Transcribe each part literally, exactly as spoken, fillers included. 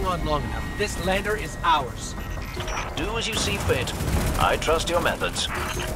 on long enough. This lander is ours. Do as you see fit. I trust your methods.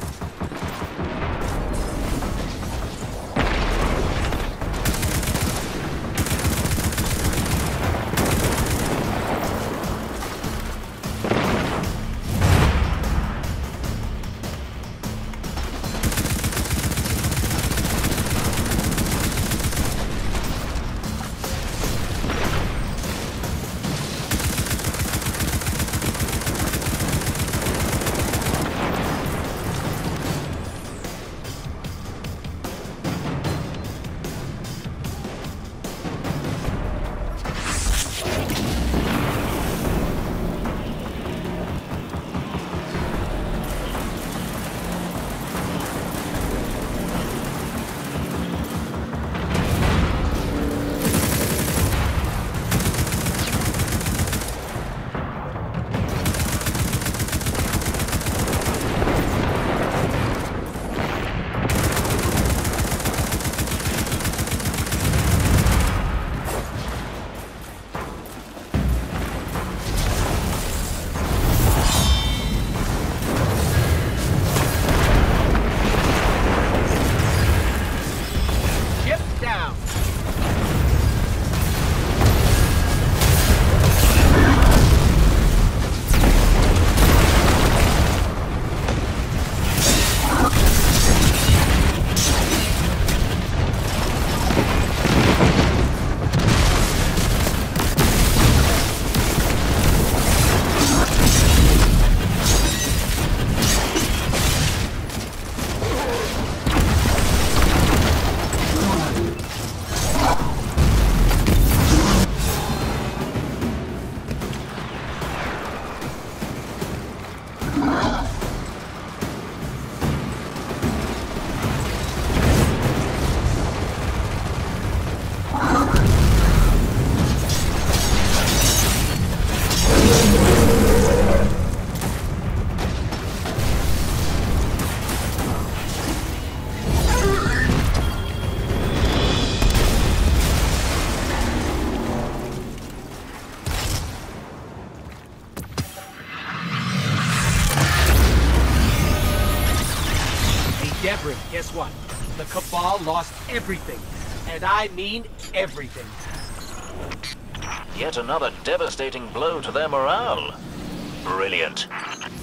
Guess what? The Cabal lost everything. And I mean everything. Yet another devastating blow to their morale. Brilliant.